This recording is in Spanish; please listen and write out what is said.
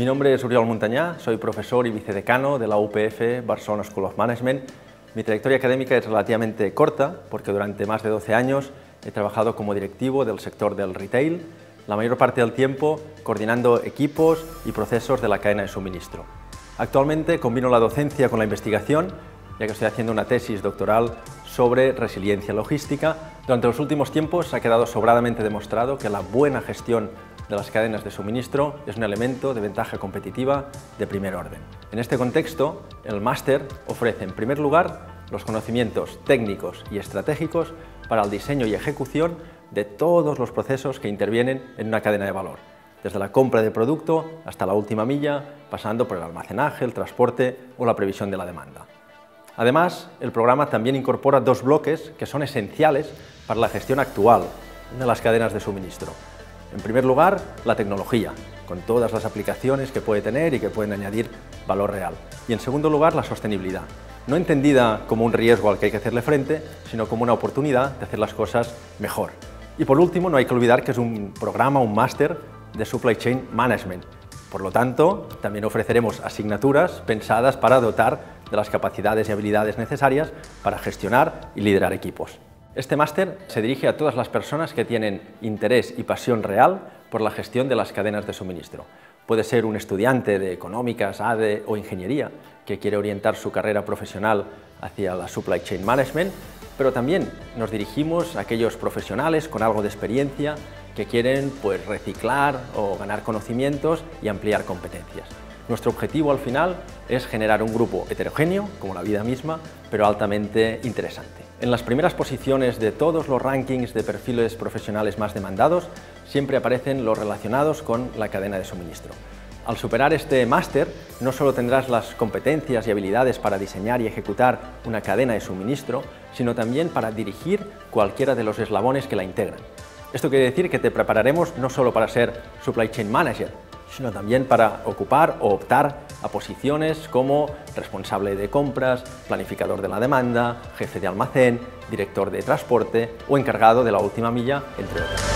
Mi nombre es Oriol Montañá, soy profesor y vicedecano de la UPF Barcelona School of Management. Mi trayectoria académica es relativamente corta porque durante más de 12 años he trabajado como directivo del sector del retail, la mayor parte del tiempo coordinando equipos y procesos de la cadena de suministro. Actualmente combino la docencia con la investigación, ya que estoy haciendo una tesis doctoral sobre resiliencia logística. Durante los últimos tiempos ha quedado sobradamente demostrado que la buena gestión de las cadenas de suministro es un elemento de ventaja competitiva de primer orden. En este contexto, el máster ofrece en primer lugar los conocimientos técnicos y estratégicos para el diseño y ejecución de todos los procesos que intervienen en una cadena de valor, desde la compra de producto hasta la última milla, pasando por el almacenaje, el transporte o la previsión de la demanda. Además, el programa también incorpora dos bloques que son esenciales para la gestión actual de las cadenas de suministro. En primer lugar, la tecnología, con todas las aplicaciones que puede tener y que pueden añadir valor real. Y en segundo lugar, la sostenibilidad, no entendida como un riesgo al que hay que hacerle frente, sino como una oportunidad de hacer las cosas mejor. Y por último, no hay que olvidar que es un programa, un máster de Supply Chain Management. Por lo tanto, también ofreceremos asignaturas pensadas para dotar de las capacidades y habilidades necesarias para gestionar y liderar equipos. Este máster se dirige a todas las personas que tienen interés y pasión real por la gestión de las cadenas de suministro. Puede ser un estudiante de económicas, ADE o ingeniería que quiere orientar su carrera profesional hacia la Supply Chain Management, pero también nos dirigimos a aquellos profesionales con algo de experiencia que quieren reciclar o ganar conocimientos y ampliar competencias. Nuestro objetivo al final es generar un grupo heterogéneo, como la vida misma, pero altamente interesante. En las primeras posiciones de todos los rankings de perfiles profesionales más demandados siempre aparecen los relacionados con la cadena de suministro. Al superar este máster, no solo tendrás las competencias y habilidades para diseñar y ejecutar una cadena de suministro, sino también para dirigir cualquiera de los eslabones que la integran. Esto quiere decir que te prepararemos no solo para ser Supply Chain Manager, sino también para ocupar o optar a posiciones como responsable de compras, planificador de la demanda, jefe de almacén, director de transporte o encargado de la última milla, entre otras.